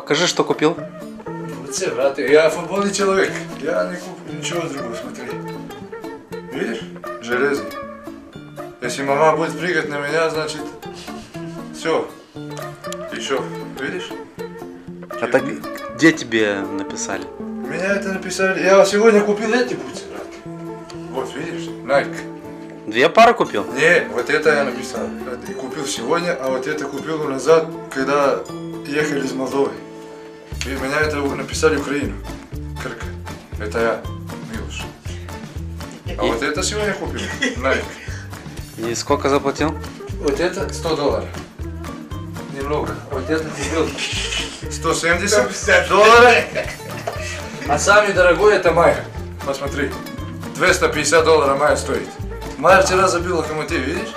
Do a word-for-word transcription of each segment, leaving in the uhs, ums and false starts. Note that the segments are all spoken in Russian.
Покажи, что купил. Вот, брат, я футбольный человек. Я не куплю ничего другого, смотри. Видишь? Железный. Если мама будет прыгать на меня, значит, все. Еще, видишь? А так где тебе написали? Меня это написали. Я сегодня купил эти бутсы, брат. Вот, видишь? Nike. Две пары купил? Не, вот это я написал. Это купил сегодня, а вот это купил назад, когда ехали из Молдовы. И меня это написали Украину. Крк. Это я, Милош. А вот это сегодня купил. Nike. И сколько заплатил? Вот это сто долларов. Немного. Вот это купил сто семьдесят долларов. А самый дорогой это Майя. Посмотри. двести пятьдесят долларов Майя стоит. Майя вчера забил Локомотив, видишь?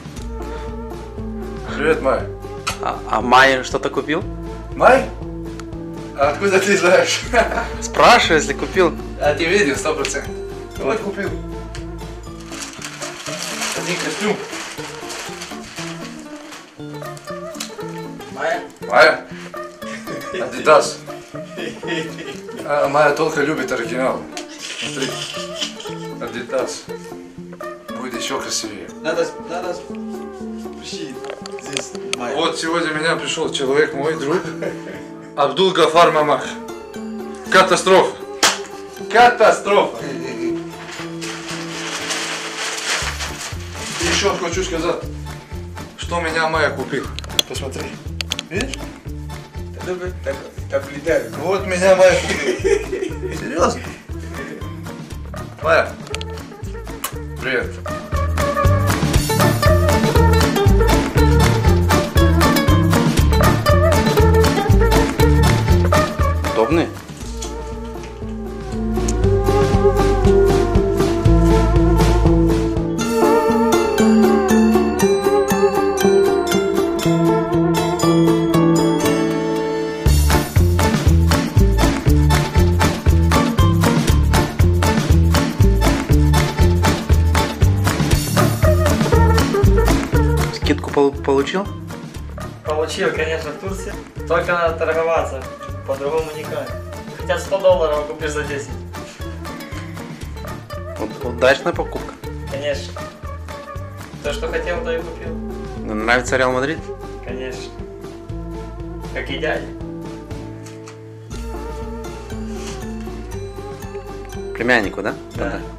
Привет, Майя. А, а Майя что-то купил? Майя? А откуда ты знаешь? Спрашиваю, если купил. А ты видел, сто процентов. Вот купил. Один костюм. Майя? Майя? Адидас. А Майя только любит оригинал. Смотри. Адидас. Будет еще красивее. Надо, надо пиши здесь Майя. Вот сегодня у меня пришел человек, мой друг. Абдул Гафар Мамах. Катастрофа. Катастрофа. И еще хочу сказать, что меня Майя купил. Посмотри. Видишь? Вот меня Майя купил. Серьезно? Майя. Привет. Удобный? Скидку пол- получил? Получил, конечно, в Турции. Только надо торговаться. По-другому никак. Хотя сто долларов, а купишь за десять. У- Удачная покупка. Конечно. То, что хотел, то и купил. Нравится Реал Мадрид? Конечно. Как и дядя. Племяннику, да? Да.